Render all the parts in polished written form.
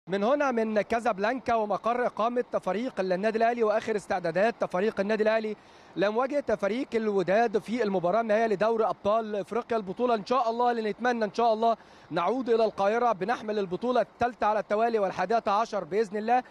من هنا من كازابلانكا ومقر إقامة فريق النادي الأهلي وآخر استعدادات فريق النادي الأهلي لمواجهة فريق الوداد في المباراة النهائية لدوري أبطال إفريقيا. البطولة إن شاء الله اللي نتمنى إن شاء الله نعود إلى القاهرة بنحمل البطولة الثالثة على التوالي والحادية عشر بإذن الله.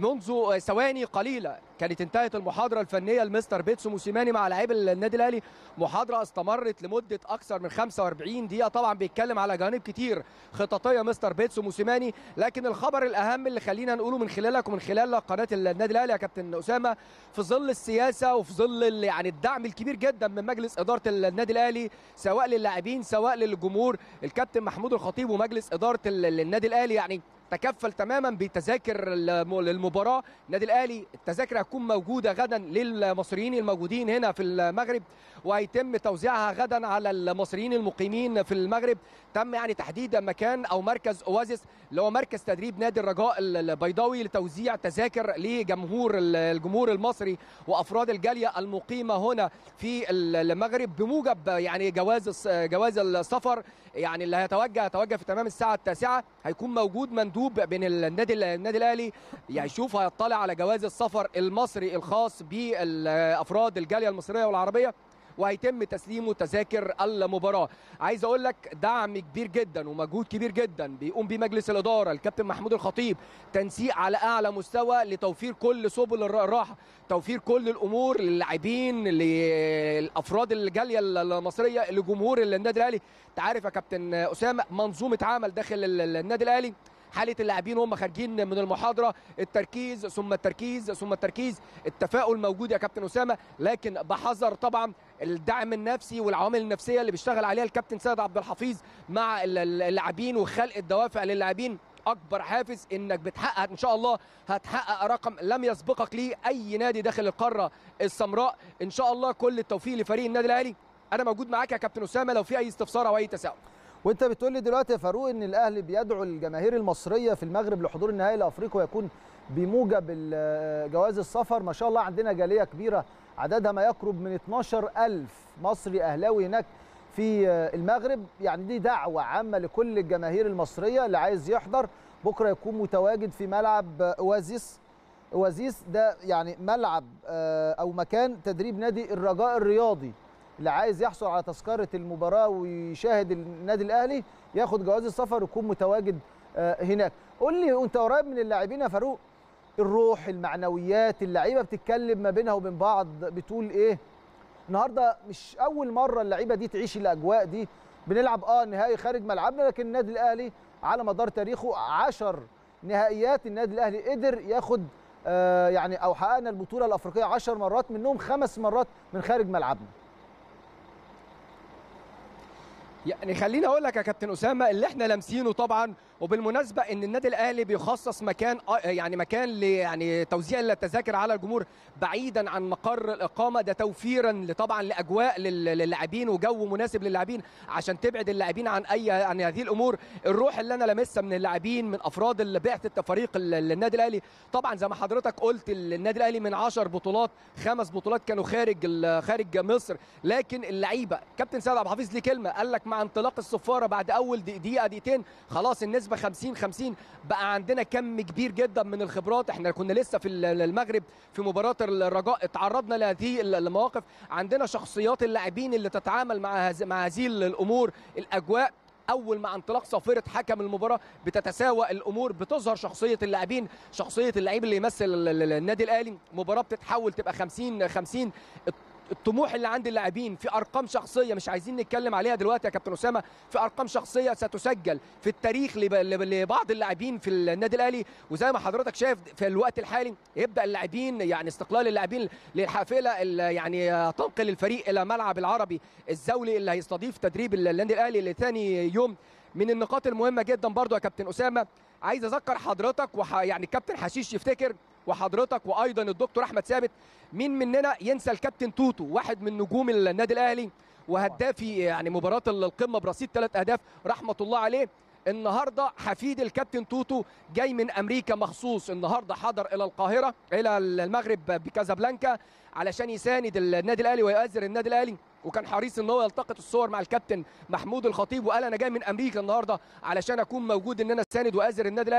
منذ ثواني قليلة كانت انتهت المحاضرة الفنية لمستر بيتسو موسيماني مع لاعبي النادي الأهلي، محاضرة استمرت لمدة أكثر من 45 دقيقة. طبعا بيتكلم على جوانب كتير خططية مستر بيتسو موسيماني، لكن الخبر الأهم اللي خلينا نقوله من خلالك ومن خلال قناة النادي الأهلي يا كابتن أسامة، في ظل السياسة وفي ظل يعني الدعم الكبير جدا من مجلس إدارة النادي الأهلي سواء للاعبين سواء للجمهور، الكابتن محمود الخطيب ومجلس إدارة النادي الأهلي يعني تكفل تماما بتذاكر المباراه. النادي الاهلي التذاكر هتكون موجوده غدا للمصريين الموجودين هنا في المغرب، وهيتم توزيعها غدا على المصريين المقيمين في المغرب. تم يعني تحديد مكان او مركز اوازيس اللي هو مركز تدريب نادي الرجاء البيضاوي لتوزيع تذاكر لجمهور الجمهور المصري وافراد الجاليه المقيمه هنا في المغرب بموجب يعني جواز السفر يعني اللي هيتوجه في تمام الساعه 9. هيكون موجود مندوب بين النادي الاهلي يشوف هيطلع على جواز السفر المصري الخاص بافراد الجاليه المصريه والعربيه، وهيتم تسليمه تذاكر المباراه. عايز اقول لك دعم كبير جدا ومجهود كبير جدا بيقوم بيه مجلس الاداره الكابتن محمود الخطيب، تنسيق على اعلى مستوى لتوفير كل سبل الراحه، توفير كل الامور للاعبين لافراد الجاليه المصريه لجمهور النادي الاهلي. انت عارف يا كابتن اسامه منظومه عمل داخل النادي الاهلي، حاله اللاعبين وهم خارجين من المحاضره، التركيز ثم التركيز ثم التركيز، التفاؤل موجود يا كابتن اسامه، لكن بحذر طبعا الدعم النفسي والعوامل النفسيه اللي بيشتغل عليها الكابتن سيد عبد الحفيظ مع اللاعبين وخلق الدوافع للاعبين. اكبر حافز انك بتحقق ان شاء الله هتحقق رقم لم يسبقك ليه اي نادي داخل القاره السمراء. ان شاء الله كل التوفيق لفريق النادي الاهلي. انا موجود معاك يا كابتن اسامه لو في اي استفسار او اي تساؤل. وانت بتقول لي دلوقتي يا فاروق ان الاهلي بيدعو الجماهير المصريه في المغرب لحضور النهائي لافريقيا ويكون بموجب جواز السفر. ما شاء الله عندنا جاليه كبيره عددها ما يقرب من 12,000 مصري اهلاوي هناك في المغرب، يعني دي دعوه عامه لكل الجماهير المصريه اللي عايز يحضر. بكره يكون متواجد في ملعب اوازيس ده يعني ملعب او مكان تدريب نادي الرجاء الرياضي. اللي عايز يحصل على تذكره المباراه ويشاهد النادي الاهلي ياخد جواز السفر ويكون متواجد هناك. قول لي وانت قريب من اللاعبين يا فاروق، الروح المعنويات اللعيبه بتتكلم ما بينها وبين بعض بتقول ايه؟ النهارده مش اول مره اللعيبه دي تعيش الاجواء دي، بنلعب نهائي خارج ملعبنا، لكن النادي الاهلي على مدار تاريخه 10 نهائيات النادي الاهلي قدر ياخد يعني او حققنا البطوله الافريقيه 10 مرات، منهم 5 مرات من خارج ملعبنا. يعني خليني اقول لك يا كابتن اسامه اللي احنا لامسينه طبعا، وبالمناسبه ان النادي الاهلي بيخصص مكان يعني توزيع التذاكر على الجمهور بعيدا عن مقر الاقامه، ده توفيرا طبعا لاجواء للاعبين وجو مناسب للاعبين عشان تبعد اللاعبين عن هذه الامور. الروح اللي انا لامسها من اللاعبين من افراد بعثه فريق النادي الاهلي، طبعا زي ما حضرتك قلت النادي الاهلي من 10 بطولات 5 بطولات كانوا خارج مصر، لكن اللعيبه كابتن سيد عبد الحفيظ ليه كلمه قال لك مع انطلاق الصفاره بعد اول دقيقه دقيقتين خلاص النسبه 50-50، بقى عندنا كم كبير جدا من الخبرات. احنا كنا لسه في المغرب في مباراه الرجاء اتعرضنا لهذه المواقف، عندنا شخصيات اللاعبين اللي تتعامل مع هذه الامور. الاجواء اول مع انطلاق صافره حكم المباراه بتتساوى الامور، بتظهر شخصيه اللاعبين، شخصيه اللعيب اللي يمثل النادي الاهلي. مباراه بتتحول تبقى 50-50. الطموح اللي عند اللاعبين في ارقام شخصيه مش عايزين نتكلم عليها دلوقتي يا كابتن اسامه، في ارقام شخصيه ستسجل في التاريخ لبعض اللاعبين في النادي الاهلي. وزي ما حضرتك شايف في الوقت الحالي يبدا اللاعبين يعني استقلال اللاعبين للحافله يعني تنقل الفريق الى ملعب العربي الزولي اللي هيستضيف تدريب النادي الاهلي لثاني يوم. من النقاط المهمه جدا برضو يا كابتن اسامه عايز اذكر حضرتك يعني الكابتن حشيش يفتكر وحضرتك وايضا الدكتور احمد ثابت، مين مننا ينسى الكابتن توتو واحد من نجوم النادي الاهلي وهدافي يعني مباراه القمه برصيد 3 اهداف رحمه الله عليه. النهارده حفيد الكابتن توتو جاي من امريكا مخصوص، النهارده حضر الى القاهره الى المغرب بكازابلانكا علشان يساند النادي الاهلي ويؤازر النادي الاهلي، وكان حريص ان هو يلتقط الصور مع الكابتن محمود الخطيب، وقال انا جاي من امريكا النهارده علشان اكون موجود ان انا اساند وازر النادي الاهلي.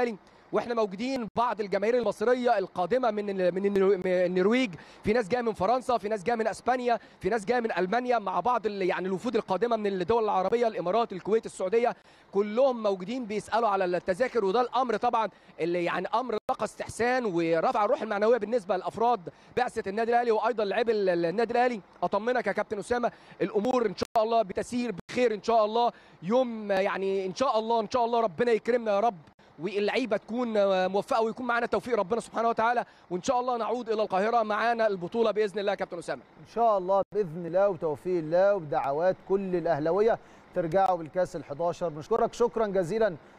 واحنا موجودين بعض الجماهير المصريه القادمه من النرويج، في ناس جايه من فرنسا، في ناس جايه من اسبانيا، في ناس جايه من المانيا، مع بعض يعني الوفود القادمه من الدول العربيه، الامارات، الكويت، السعوديه، كلهم موجودين بيسالوا على التذاكر. وده الامر طبعا اللي يعني امر لقى استحسان ورفع الروح المعنويه بالنسبه لافراد بعثه النادي الاهلي وايضا لاعبي النادي الاهلي. اطمنك يا كابتن اسامه، الامور ان شاء الله بتسير بخير ان شاء الله. يوم يعني ان شاء الله ربنا يكرمنا يا رب، واللعيبه تكون موفقه ويكون معانا توفيق ربنا سبحانه وتعالى، وان شاء الله نعود الى القاهره معانا البطوله باذن الله يا كابتن اسامه. ان شاء الله باذن الله وتوفيق الله وبدعوات كل الاهلاويه ترجعوا بالكاس ال11. بنشكرك شكرا جزيلا